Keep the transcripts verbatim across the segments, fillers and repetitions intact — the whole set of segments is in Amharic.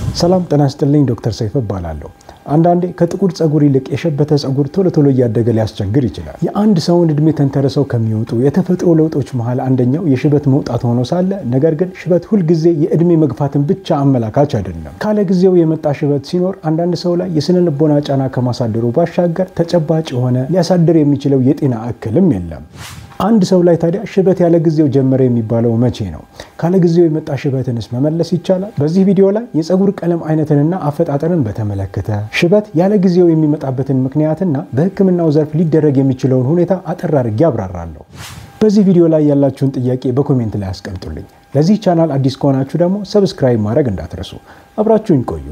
ሰላም ጤና ይስጥልኝ ዶክተር ሰይፈ እባላለሁ። አንዳንዴ ከጥቁር ጸጉር ይልቅ የሸበተ ጸጉር ቶሎ ቶሎ እያደገ ሊያስቸግር ይችላል። የአንድ ሰውን እድሜ ተንተርሰው ከሚወጡ የተፈጥሮ ለውጦች መሃል አንደኛው የሽበት መውጣት ሆኖ ሳለ ነገር ግን ሽበት ሁል ጊዜ የእድሜ መግፋትን ብቻ አመላካች አይደለም። ካለ ጊዜው የመጣ ሽበት ሲኖር አንዳንድ ሰው ላይ የስነ ልቦና ጫና ከማሳደሩ ባሻገር ተጨባጭ የሆነ ሊያሳድር የሚችለው የጤና እክልም የለም። አንድ ሰው ላይ ታዲያ ሽበት ያለ ጊዜው ጀመረ የሚባለው መቼ ነው? ካለ ጊዜው የመጣ ሽበትንስ መመለስ ይቻላል? በዚህ ቪዲዮ ላይ የጸጉር ቀለም አይነትንና አፈጣጠርን በተመለከተ ሽበት ያለ ጊዜው የሚመጣበትን ምክንያትና በሕክምናው ዘርፍ ሊደረግ የሚችለውን ሁኔታ አጠር አድርጌ አብራራለሁ። በዚህ ቪዲዮ ላይ ያላችሁን ጥያቄ በኮሜንት ላይ አስቀምጡልኝ። ለዚህ ቻናል አዲስ ከሆናችሁ ደግሞ ሰብስክራይብ ማድረግ እንዳትረሱ። አብራችሁኝ ቆዩ።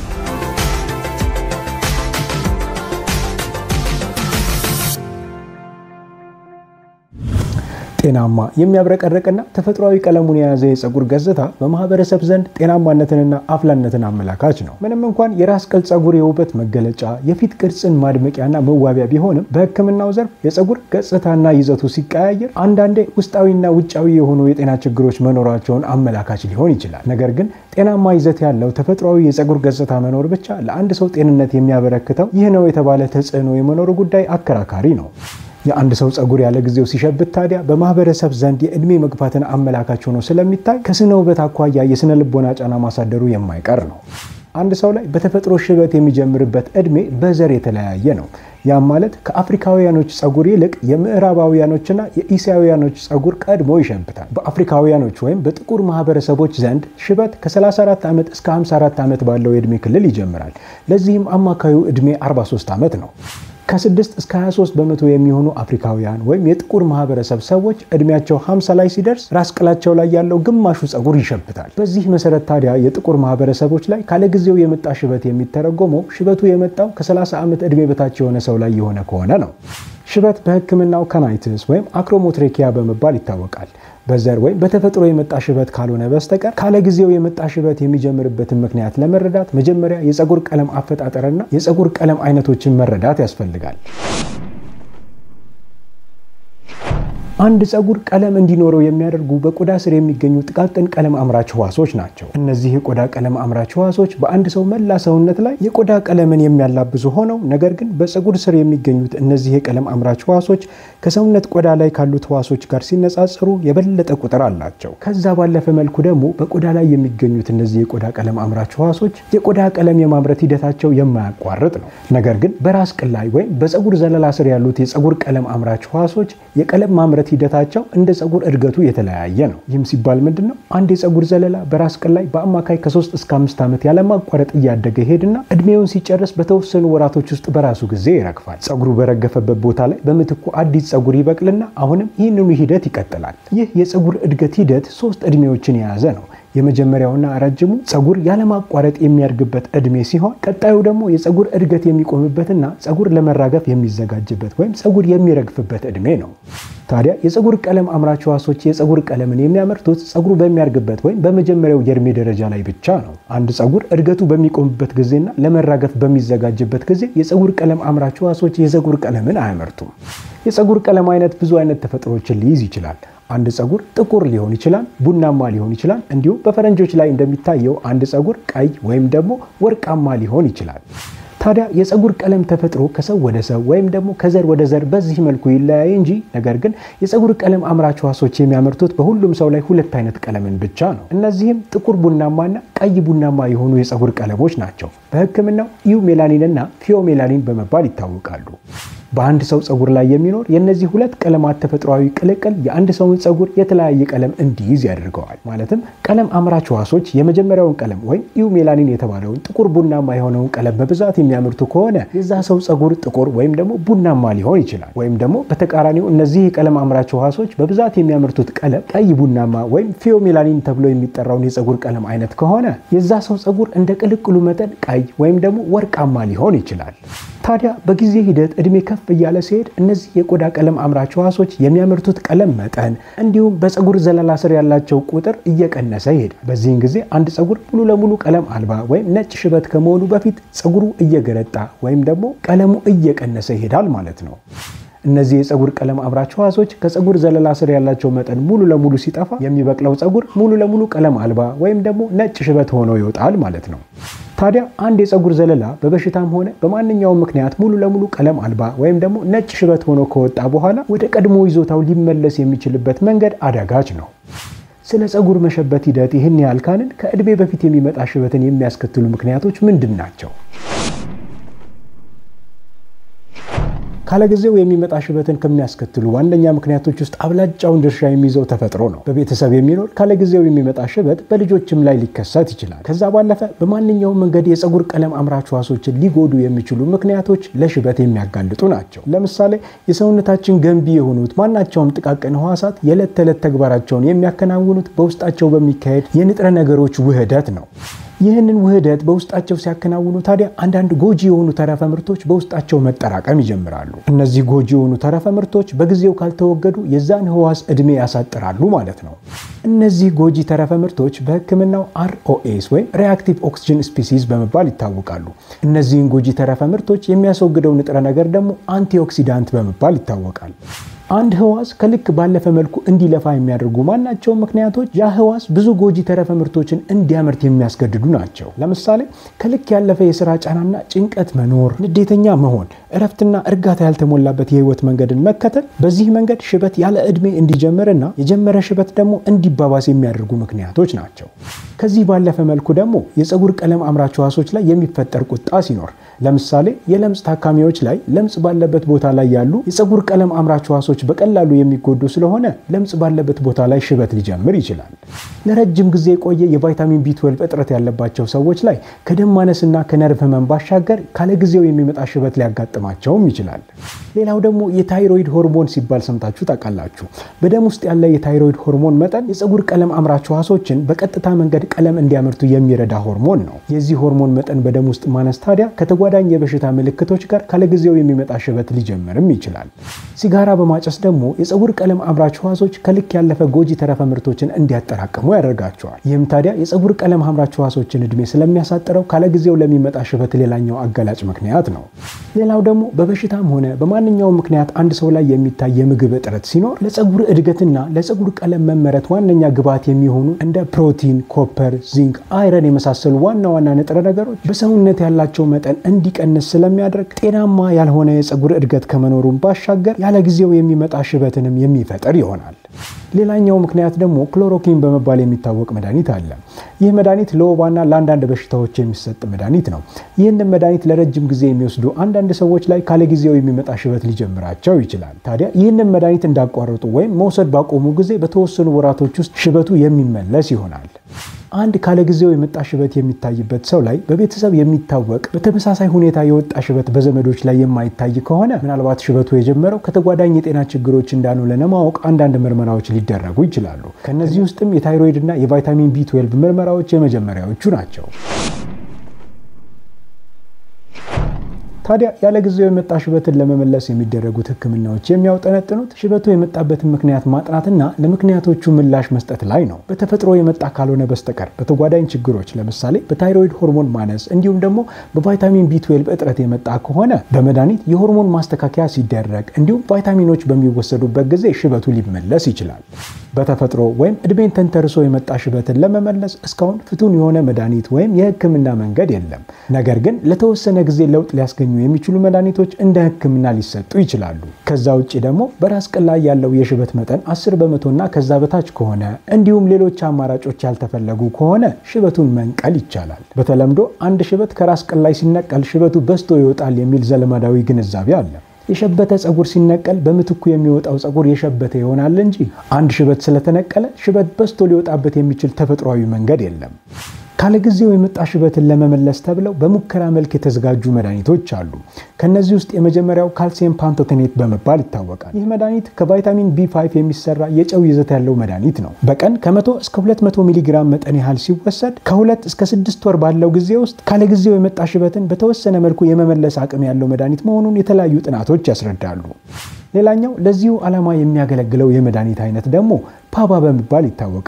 ጤናማ የሚያብረቀረቅና ተፈጥሯዊ ቀለሙን የያዘ የጸጉር ገጽታ በማህበረሰብ ዘንድ ጤናማነትንና አፍላነትን አመላካች ነው። ምንም እንኳን የራስ ቅል ጸጉር የውበት መገለጫ፣ የፊት ቅርጽን ማድመቂያና መዋቢያ ቢሆንም በሕክምናው ዘርፍ የጸጉር ገጽታና ይዘቱ ሲቀያየር አንዳንዴ ውስጣዊና ውጫዊ የሆኑ የጤና ችግሮች መኖራቸውን አመላካች ሊሆን ይችላል። ነገር ግን ጤናማ ይዘት ያለው ተፈጥሯዊ የጸጉር ገጽታ መኖር ብቻ ለአንድ ሰው ጤንነት የሚያበረክተው ይህ ነው የተባለ ተጽዕኖ የመኖሩ ጉዳይ አከራካሪ ነው። የአንድ ሰው ጸጉር ያለ ጊዜው ሲሸብት ታዲያ በማህበረሰብ ዘንድ የእድሜ መግፋትን አመላካች ሆኖ ስለሚታይ ከስነ ውበት አኳያ የስነ ልቦና ጫና ማሳደሩ የማይቀር ነው። አንድ ሰው ላይ በተፈጥሮ ሽበት የሚጀምርበት እድሜ በዘር የተለያየ ነው። ያም ማለት ከአፍሪካውያኖች ጸጉር ይልቅ የምዕራባውያኖችና የኢሲያውያኖች ጸጉር ቀድሞ ይሸብታል። በአፍሪካውያኖች ወይም በጥቁር ማህበረሰቦች ዘንድ ሽበት ከ34 ዓመት እስከ ሃምሳ አራት ዓመት ባለው የእድሜ ክልል ይጀምራል። ለዚህም አማካዩ እድሜ አርባ ሶስት ዓመት ነው። ከስድስት እስከ ሃያ ሶስት በመቶ የሚሆኑ አፍሪካውያን ወይም የጥቁር ማህበረሰብ ሰዎች እድሜያቸው ሃምሳ ላይ ሲደርስ ራስ ቅላቸው ላይ ያለው ግማሹ ጸጉር ይሸብታል። በዚህ መሰረት ታዲያ የጥቁር ማህበረሰቦች ላይ ካለጊዜው የመጣ ሽበት የሚተረጎመው ሽበቱ የመጣው ከ30 ዓመት እድሜ በታች የሆነ ሰው ላይ የሆነ ከሆነ ነው። ሽበት በሕክምናው ካናይትስ ወይም አክሮሞትሬኪያ በመባል ይታወቃል። በዘር ወይም በተፈጥሮ የመጣ ሽበት ካልሆነ በስተቀር ካለጊዜው የመጣ ሽበት የሚጀምርበትን ምክንያት ለመረዳት መጀመሪያ የጸጉር ቀለም አፈጣጠርና የጸጉር ቀለም አይነቶችን መረዳት ያስፈልጋል። አንድ ጸጉር ቀለም እንዲኖረው የሚያደርጉ በቆዳ ስር የሚገኙ ጥቃቅን ቀለም አምራች ህዋሶች ናቸው። እነዚህ የቆዳ ቀለም አምራች ህዋሶች በአንድ ሰው መላ ሰውነት ላይ የቆዳ ቀለምን የሚያላብሱ ሆነው ነገር ግን በጸጉር ስር የሚገኙት እነዚህ የቀለም አምራች ህዋሶች ከሰውነት ቆዳ ላይ ካሉት ህዋሶች ጋር ሲነጻጸሩ የበለጠ ቁጥር አላቸው። ከዛ ባለፈ መልኩ ደግሞ በቆዳ ላይ የሚገኙት እነዚህ የቆዳ ቀለም አምራች ህዋሶች የቆዳ ቀለም የማምረት ሂደታቸው የማያቋርጥ ነው። ነገር ግን በራስ ቅል ላይ ወይም በጸጉር ዘለላ ስር ያሉት የጸጉር ቀለም አምራች ህዋሶች የቀለም ማምረት ሂደታቸው እንደ ጸጉር እድገቱ የተለያየ ነው። ይህም ሲባል ምንድነው? አንድ የጸጉር ዘለላ በራስ ቅል ላይ በአማካይ ከሶስት እስከ አምስት ዓመት ያለማቋረጥ እያደገ ሄድና እድሜውን ሲጨርስ በተወሰኑ ወራቶች ውስጥ በራሱ ጊዜ ይረግፋል። ጸጉሩ በረገፈበት ቦታ ላይ በምትኩ አዲስ ጸጉር ይበቅልና አሁንም ይህንኑ ሂደት ይቀጥላል። ይህ የጸጉር እድገት ሂደት ሶስት እድሜዎችን የያዘ ነው። የመጀመሪያውና ረጅሙ ጸጉር ያለማቋረጥ የሚያድግበት እድሜ ሲሆን ቀጣዩ ደግሞ የጸጉር እድገት የሚቆምበትና ጸጉር ለመራገፍ የሚዘጋጅበት ወይም ጸጉር የሚረግፍበት እድሜ ነው። ታዲያ የጸጉር ቀለም አምራች ህዋሶች የጸጉር ቀለምን የሚያመርቱት ጸጉሩ በሚያድግበት ወይም በመጀመሪያው የእድሜ ደረጃ ላይ ብቻ ነው። አንድ ጸጉር እድገቱ በሚቆምበት ጊዜና ለመራገፍ በሚዘጋጅበት ጊዜ የጸጉር ቀለም አምራች ህዋሶች የጸጉር ቀለምን አያመርቱም። የጸጉር ቀለም አይነት ብዙ አይነት ተፈጥሮችን ሊይዝ ይችላል። አንድ ጸጉር ጥቁር ሊሆን ይችላል፣ ቡናማ ሊሆን ይችላል። እንዲሁም በፈረንጆች ላይ እንደሚታየው አንድ ጸጉር ቀይ ወይም ደግሞ ወርቃማ ሊሆን ይችላል። ታዲያ የጸጉር ቀለም ተፈጥሮ ከሰው ወደ ሰው ወይም ደግሞ ከዘር ወደ ዘር በዚህ መልኩ ይለያይ እንጂ ነገር ግን የጸጉር ቀለም አምራች ህዋሶች የሚያመርቱት በሁሉም ሰው ላይ ሁለት አይነት ቀለምን ብቻ ነው። እነዚህም ጥቁር ቡናማና ቀይ ቡናማ የሆኑ የጸጉር ቀለሞች ናቸው። በሕክምናው ኢዩ ሜላኒን እና ፊዮ ሜላኒን በመባል ይታወቃሉ። በአንድ ሰው ጸጉር ላይ የሚኖር የነዚህ ሁለት ቀለማት ተፈጥሯዊ ቅልቅል የአንድ ሰውን ጸጉር የተለያየ ቀለም እንዲይዝ ያደርገዋል። ማለትም ቀለም አምራች ህዋሶች የመጀመሪያውን ቀለም ወይም ኢዩ ሜላኒን የተባለውን ጥቁር ቡናማ የሆነውን ቀለም በብዛት የሚያመርቱ ከሆነ የዛ ሰው ጸጉር ጥቁር ወይም ደግሞ ቡናማ ሊሆን ይችላል። ወይም ደግሞ በተቃራኒው እነዚህ የቀለም አምራች ህዋሶች በብዛት የሚያመርቱት ቀለም ቀይ ቡናማ ወይም ፊዮ ሜላኒን ተብሎ የሚጠራውን የጸጉር ቀለም አይነት ከሆነ የዛ ሰው ጸጉር እንደ ቅልቅሉ መጠን ቀይ ወይም ደግሞ ወርቃማ ሊሆን ይችላል። ታዲያ በጊዜ ሂደት እድሜ ከፍ እያለ ሲሄድ እነዚህ የቆዳ ቀለም አምራች ህዋሶች የሚያመርቱት ቀለም መጠን እንዲሁም በጸጉር ዘለላ ስር ያላቸው ቁጥር እየቀነሰ ይሄዳል። በዚህን ጊዜ አንድ ጸጉር ሙሉ ለሙሉ ቀለም አልባ ወይም ነጭ ሽበት ከመሆኑ በፊት ጸጉሩ እየገረጣ ወይም ደግሞ ቀለሙ እየቀነሰ ይሄዳል ማለት ነው። እነዚህ የፀጉር ቀለም አምራች ህዋሶች ከፀጉር ዘለላ ስር ያላቸው መጠን ሙሉ ለሙሉ ሲጠፋ የሚበቅለው ፀጉር ሙሉ ለሙሉ ቀለም አልባ ወይም ደግሞ ነጭ ሽበት ሆኖ ይወጣል ማለት ነው። ታዲያ አንድ የፀጉር ዘለላ በበሽታም ሆነ በማንኛውም ምክንያት ሙሉ ለሙሉ ቀለም አልባ ወይም ደግሞ ነጭ ሽበት ሆኖ ከወጣ በኋላ ወደ ቀድሞ ይዞታው ሊመለስ የሚችልበት መንገድ አዳጋች ነው። ስለ ፀጉር መሸበት ሂደት ይህን ያህል ካልን ከእድሜ በፊት የሚመጣ ሽበትን የሚያስከትሉ ምክንያቶች ምንድን ናቸው? ካለጊዜው የሚመጣ ሽበትን ከሚያስከትሉ ዋነኛ ምክንያቶች ውስጥ አብላጫውን ድርሻ የሚይዘው ተፈጥሮ ነው። በቤተሰብ የሚኖር ካለጊዜው የሚመጣ ሽበት በልጆችም ላይ ሊከሰት ይችላል። ከዛ ባለፈ በማንኛውም መንገድ የፀጉር ቀለም አምራች ህዋሶችን ሊጎዱ የሚችሉ ምክንያቶች ለሽበት የሚያጋልጡ ናቸው። ለምሳሌ የሰውነታችን ገንቢ የሆኑት ማናቸውም ጥቃቅን ህዋሳት የዕለት ተዕለት ተግባራቸውን የሚያከናውኑት በውስጣቸው በሚካሄድ የንጥረ ነገሮች ውህደት ነው። ይህንን ውህደት በውስጣቸው ሲያከናውኑ ታዲያ አንዳንድ ጎጂ የሆኑ ተረፈ ምርቶች በውስጣቸው መጠራቀም ይጀምራሉ። እነዚህ ጎጂ የሆኑ ተረፈ ምርቶች በጊዜው ካልተወገዱ የዛን ህዋስ እድሜ ያሳጥራሉ ማለት ነው። እነዚህ ጎጂ ተረፈ ምርቶች በህክምናው አር ኦ ኤስ ወይም ሪአክቲቭ ኦክሲጅን ስፒሲስ በመባል ይታወቃሉ። እነዚህን ጎጂ ተረፈ ምርቶች የሚያስወግደው ንጥረ ነገር ደግሞ አንቲኦክሲዳንት በመባል ይታወቃል። አንድ ህዋስ ከልክ ባለፈ መልኩ እንዲለፋ የሚያደርጉ ማናቸው ምክንያቶች ያ ህዋስ ብዙ ጎጂ ተረፈ ምርቶችን እንዲያመርት የሚያስገድዱ ናቸው። ለምሳሌ ከልክ ያለፈ የሥራ ጫናና ጭንቀት መኖር፣ ንዴተኛ መሆን፣ እረፍትና እርጋታ ያልተሞላበት የህይወት መንገድን መከተል በዚህ መንገድ ሽበት ያለ እድሜ እንዲጀምርና የጀመረ ሽበት ደግሞ እንዲባባስ የሚያደርጉ ምክንያቶች ናቸው። ከዚህ ባለፈ መልኩ ደግሞ የፀጉር ቀለም አምራች ህዋሶች ላይ የሚፈጠር ቁጣ ሲኖር፣ ለምሳሌ የለምጽ ታካሚዎች ላይ ለምጽ ባለበት ቦታ ላይ ያሉ የፀጉር ቀለም አምራች ህዋሶች በቀላሉ የሚጎዱ ስለሆነ ለምጽ ባለበት ቦታ ላይ ሽበት ሊጀምር ይችላል። ለረጅም ጊዜ የቆየ የቫይታሚን ቢ ትዌልቭ እጥረት ያለባቸው ሰዎች ላይ ከደም ማነስና ከነርቭ ህመም ባሻገር ካለጊዜው የሚመጣ ሽበት ሊያጋጥማቸውም ይችላል። ሌላው ደግሞ የታይሮይድ ሆርሞን ሲባል ሰምታችሁ ታውቃላችሁ። በደም ውስጥ ያለ የታይሮይድ ሆርሞን መጠን የፀጉር ቀለም አምራች ህዋሶችን በቀጥታ መንገድ ቀለም እንዲያመርቱ የሚረዳ ሆርሞን ነው። የዚህ ሆርሞን መጠን በደም ውስጥ ማነስ ታዲያ ከተጓዳኝ የበሽታ ምልክቶች ጋር ካለጊዜው የሚመጣ ሽበት ሊጀምርም ይችላል። ሲጋራ በማጨስ ደግሞ የፀጉር ቀለም አምራች ህዋሶች ከልክ ያለፈ ጎጂ ተረፈ ምርቶችን እንዲያጠራቅሙ ያደርጋቸዋል። ይህም ታዲያ የፀጉር ቀለም አምራች ህዋሶችን እድሜ ስለሚያሳጥረው ካለጊዜው ለሚመጣ ሽበት ሌላኛው አጋላጭ ምክንያት ነው። ሌላው ደግሞ በበሽታም ሆነ በማንኛውም ምክንያት አንድ ሰው ላይ የሚታይ የምግብ እጥረት ሲኖር ለፀጉር እድገትና ለፀጉር ቀለም መመረት ዋነኛ ግብዓት የሚሆኑ እንደ ፕሮቲን፣ ኮፐር፣ ዚንክ፣ አይረን የመሳሰሉ ዋና ዋና ንጥረ ነገሮች በሰውነት ያላቸው መጠን እንዲቀንስ ስለሚያደርግ ጤናማ ያልሆነ የፀጉር እድገት ከመኖሩም ባሻገር ያለጊዜው የሚመጣ ሽበትንም የሚፈጠር ይሆናል። ሌላኛው ምክንያት ደግሞ ክሎሮኪን በመባል የሚታወቅ መድኃኒት አለ። ይህ መድኃኒት ለወባና ለአንዳንድ በሽታዎች የሚሰጥ መድኃኒት ነው። ይህንን መድኃኒት ለረጅም ጊዜ የሚወስዱ አንዳንድ ሰዎች ላይ ካለጊዜው የሚመጣ ሽበት ሊጀምራቸው ይችላል። ታዲያ ይህንን መድኃኒት እንዳቋረጡ ወይም መውሰድ ባቆሙ ጊዜ በተወሰኑ ወራቶች ውስጥ ሽበቱ የሚመለስ ይሆናል። አንድ ካለጊዜው የመጣ ሽበት የሚታይበት ሰው ላይ በቤተሰብ የሚታወቅ በተመሳሳይ ሁኔታ የወጣ ሽበት በዘመዶች ላይ የማይታይ ከሆነ ምናልባት ሽበቱ የጀመረው ከተጓዳኝ የጤና ችግሮች እንዳልሆነ ለማወቅ አንዳንድ ምርመራዎች ሊደረጉ ይችላሉ። ከነዚህ ውስጥም የታይሮይድ እና የቫይታሚን ቢ ትዌልቭ ምርመራዎች የመጀመሪያዎቹ ናቸው። ታዲያ ያለጊዜው የመጣ ሽበትን ለመመለስ የሚደረጉት ህክምናዎች የሚያውጠነጥኑት ሽበቱ የመጣበትን ምክንያት ማጥናትና ለምክንያቶቹ ምላሽ መስጠት ላይ ነው። በተፈጥሮ የመጣ ካልሆነ በስተቀር በተጓዳኝ ችግሮች ለምሳሌ በታይሮይድ ሆርሞን ማነስ እንዲሁም ደግሞ በቫይታሚን ቢ ትዌልቭ እጥረት የመጣ ከሆነ በመድኃኒት የሆርሞን ማስተካከያ ሲደረግ እንዲሁም ቫይታሚኖች በሚወሰዱበት ጊዜ ሽበቱ ሊመለስ ይችላል። በተፈጥሮ ወይም እድሜን ተንተርሶ የመጣ ሽበትን ለመመለስ እስካሁን ፍቱን የሆነ መድኃኒት ወይም የህክምና መንገድ የለም። ነገር ግን ለተወሰነ ጊዜ ለውጥ ሊያስገኙ የሚችሉ መድኃኒቶች እንደ ህክምና ሊሰጡ ይችላሉ። ከዛ ውጪ ደግሞ በራስ ቅል ላይ ያለው የሽበት መጠን አስር በመቶና ከዛ በታች ከሆነ እንዲሁም ሌሎች አማራጮች ያልተፈለጉ ከሆነ ሽበቱን መንቀል ይቻላል። በተለምዶ አንድ ሽበት ከራስ ቅል ላይ ሲነቀል ሽበቱ በስቶ ይወጣል የሚል ዘለማዳዊ ግንዛቤ አለ። የሸበተ ፀጉር ሲነቀል በምትኩ የሚወጣው ፀጉር የሸበተ ይሆናል እንጂ አንድ ሽበት ስለተነቀለ ሽበት በስቶ ሊወጣበት የሚችል ተፈጥሯዊ መንገድ የለም። ካለጊዜው የመጣ ሽበትን ለመመለስ ተብለው በሙከራ መልክ የተዘጋጁ መድኃኒቶች አሉ። ከነዚህ ውስጥ የመጀመሪያው ካልሲየም ፓንቶቴኔት በመባል ይታወቃል። ይህ መድኃኒት ከቫይታሚን ቢ ፋይቭ የሚሰራ የጨው ይዘት ያለው መድኃኒት ነው። በቀን ከመቶ እስከ ሁለት መቶ ሚሊግራም መጠን ያህል ሲወሰድ ከሁለት እስከ ስድስት ወር ባለው ጊዜ ውስጥ ካለጊዜው የመጣ ሽበትን በተወሰነ መልኩ የመመለስ አቅም ያለው መድኃኒት መሆኑን የተለያዩ ጥናቶች ያስረዳሉ። ሌላኛው ለዚሁ ዓላማ የሚያገለግለው የመድኃኒት አይነት ደግሞ ፓባ በመባል ይታወቃል።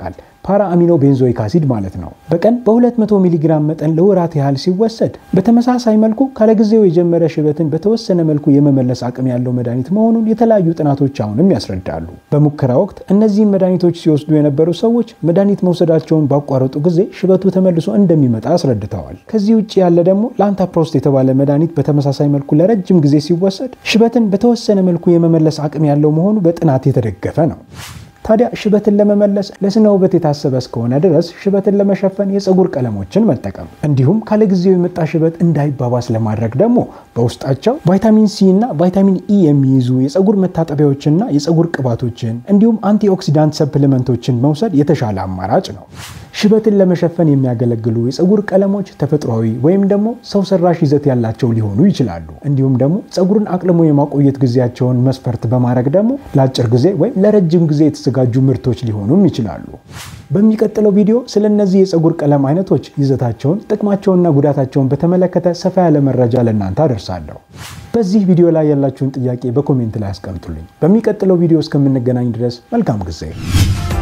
ፓራ አሚኖ ቤንዞይክ አሲድ ማለት ነው። በቀን በሁለት መቶ ሚሊ ግራም መጠን ለወራት ያህል ሲወሰድ በተመሳሳይ መልኩ ካለጊዜው የጀመረ ሽበትን በተወሰነ መልኩ የመመለስ አቅም ያለው መድኃኒት መሆኑን የተለያዩ ጥናቶች አሁንም ያስረዳሉ። በሙከራ ወቅት እነዚህን መድኃኒቶች ሲወስዱ የነበሩ ሰዎች መድኃኒት መውሰዳቸውን ባቋረጡ ጊዜ ሽበቱ ተመልሶ እንደሚመጣ አስረድተዋል። ከዚህ ውጭ ያለ ደግሞ ላንታፕሮስት የተባለ መድኃኒት በተመሳሳይ መልኩ ለረጅም ጊዜ ሲወሰድ ሽበትን በተወሰነ መልኩ የመመለስ አቅም ያለው መሆኑ በጥናት የተደገፈ ነው። ታዲያ ሽበትን ለመመለስ ለስነ ውበት የታሰበ እስከሆነ ድረስ ሽበትን ለመሸፈን የፀጉር ቀለሞችን መጠቀም እንዲሁም ካለጊዜው የመጣ ሽበት እንዳይባባስ ለማድረግ ደግሞ በውስጣቸው ቫይታሚን ሲ እና ቫይታሚን ኢ የሚይዙ የፀጉር መታጠቢያዎችና የፀጉር ቅባቶችን እንዲሁም አንቲኦክሲዳንት ሰፕሊመንቶችን መውሰድ የተሻለ አማራጭ ነው። ሽበትን ለመሸፈን የሚያገለግሉ የፀጉር ቀለሞች ተፈጥሯዊ ወይም ደግሞ ሰው ሰራሽ ይዘት ያላቸው ሊሆኑ ይችላሉ። እንዲሁም ደግሞ ፀጉርን አቅልሞ የማቆየት ጊዜያቸውን መስፈርት በማድረግ ደግሞ ለአጭር ጊዜ ወይም ለረጅም ጊዜ የተዘጋጁ ምርቶች ሊሆኑም ይችላሉ። በሚቀጥለው ቪዲዮ ስለነዚህ የፀጉር ቀለም አይነቶች ይዘታቸውን፣ ጥቅማቸውንና ጉዳታቸውን በተመለከተ ሰፋ ያለ መረጃ ለእናንተ አደርሳለሁ። በዚህ ቪዲዮ ላይ ያላችሁን ጥያቄ በኮሜንት ላይ አስቀምጡልኝ። በሚቀጥለው ቪዲዮ እስከምንገናኝ ድረስ መልካም ጊዜ